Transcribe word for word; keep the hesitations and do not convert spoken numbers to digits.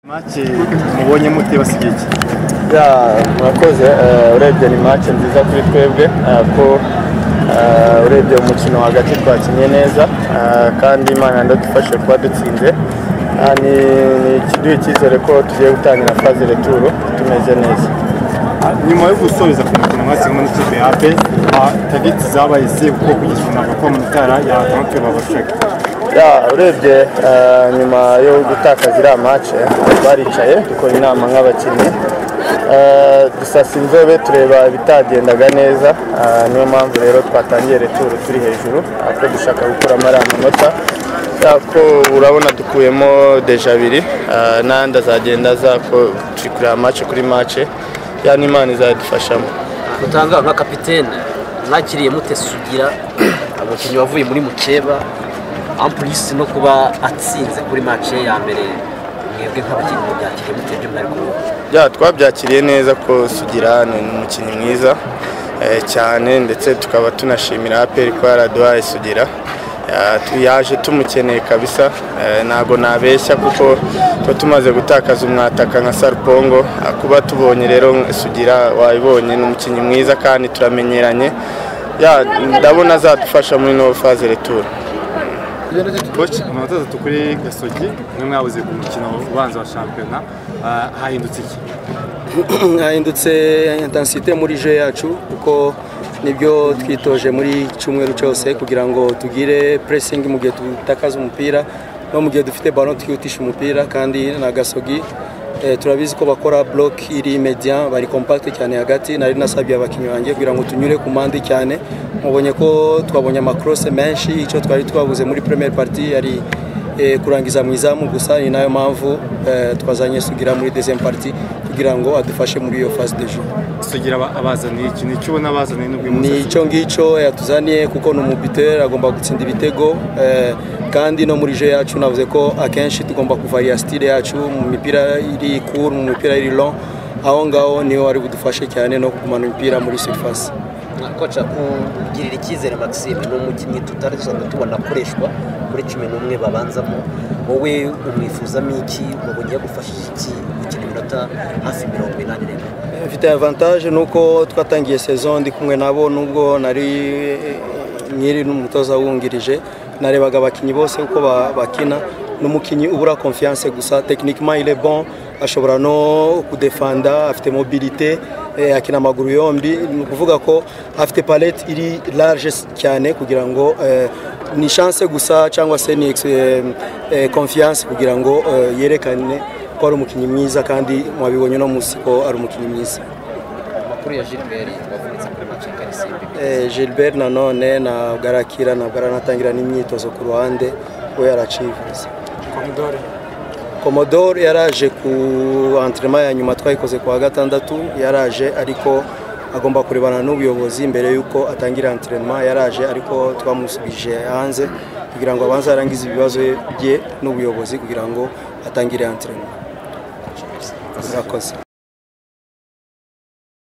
Match mubonye mute basigiye ya murakoze urebye ni match nziza kuri twebwe ko urebye umukino hagati twakinye neza kandi Imana ndadufashe kuba dutsinze ni kiduye cyizere ko tugiye gutangira phase retour tumeze neza. Nyuma yo gusoreza ku mukino mwasiga muri kipe ya A P R tageti zabaye se uko kugizwe na ko mutara ya tanke babashaka ya urebye nyuma yo gutakaza iriya match baricaye dukora inama nk'abakinnyi dusasa inzobe tureba bitagendaga neza niyo mpamvu rero twatangiye retour turi hejuru ako dushaka gukura amara amanota ko urabona dukuyemo deja abiri nanda zagenda za ko tukura match kuri match yani Imana izadufashamo. Mutanga nka kapitene nakiriye mute Sugira abakinnyi bavuye muri Mukeba en plus no kuba atsinze kuri match ya mbere mwebwe nk'abakinnyi byakiriye mute byo mwari kuba ya twabyakiriye neza ko Sugira ni umukinnyi mwiza cyane ndetse tukaba tunashimira A P R ko yaraduhaye Sugira yaje tumukeneye kabisa nago nabeshya kuko to tumaze gutakaza umwataka nka Sarpongo kuba tubonye rero Sugira wayibonye n'umukinnyi mwiza kandi turamenyeranye ya ndabona azadufasha muri no phase retour. Coach amanota atatu kuri Gasogi nimwe mwabuze ku mukino ubanza wa championnat hahindutse iki? Hahindutse intensité muri jeu yacu kuko nibyo twitoje muri cyumweru cyose kugira ngo tugire pressing mu gihe tutakaza umupira no mu gihe dufite ballon twihutisha umupira kandi na Gasogi eh, turabizi ko bakora block iri median bari compact cyane hagati nari nasabye abakinnyi banjye kugira ngo tunyure ku mandi cyane mubonye ko twabonye amacross menshi icyo twari twabuze muri première partie yari eh, kurangiza mu izamu gusa ni nayo mpamvu eh, twazanye Sugira muri deuxième partie kugira ngo adufashe muri iyo phase de jeu. Sugira abazaniye iki ni cyo ubona abazaniye n'ubwo ni icyo ngicyo yatuzaniye kuko n'umubiteur agomba gutsinda ibitego eh, kandi no muri jeu yacu navuze ko akenshi tugomba kuvaria style yacu mu mipira iri court mu mipira iri long aho ngaho niho ari budufashe cyane no kugumana imipira muri surface. Kocha kugirira icyizere Maxime no mukinnyi tutari dusanzwe tubona akoreshwa muri cumi n'umwe babanzamo wowe umwifuzamo iki wabonye gufashije iki gukina iminota hafi mirongo inani rero? Mfite avantage nuko twatangiye saison ndi kumwe nabo nubwo nari nyiri n'umutoza wungirije narebaga abakinnyi bose uko bakina n'umukinnyi ubura confiance gusa techniquement il est bon ashobora no kudefenda afite mobilité eh, akina amaguru yombi ni kuvuga ko afite palette iri large cyane kugira ngo eh, ni chance gusa cyangwa se ni eh, eh, confiance kugira ngo eh, yerekane ko ari umukinnyi mwiza kandi mwabibonye no musiko ari umukinnyi mwiza. Makuru ya Gilbert bavunitse kuri match ya Karisimbi. Eh, Gilbert nanone na garakira na garanatangira n'imyitozo ku ruhande we yaracivuze. Commodore Commodore yaraje ku entraînement ya nyuma twayikoze kwa gatandatu yaraje ariko agomba kurebana n'ubuyobozi mbere yuko atangira entraînement yaraje ariko twamusubije hanze kugira ngo abanze arangize ibibazo bye n'ubuyobozi kugira ngo atangire entraînement. Murakoze.